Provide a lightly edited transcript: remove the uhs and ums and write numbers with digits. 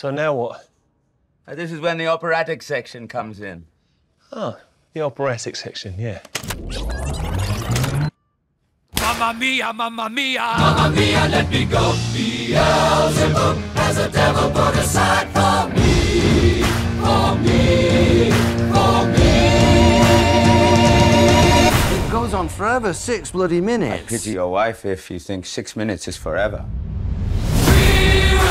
So now what? This is when the operatic section comes in. Oh, the operatic section, yeah. Mamma mia, mamma mia! Mamma mia, let me go. Beelzebub has a devil put aside for me, for me, for me. It goes on forever, 6 bloody minutes. I pity your wife if you think 6 minutes is forever. We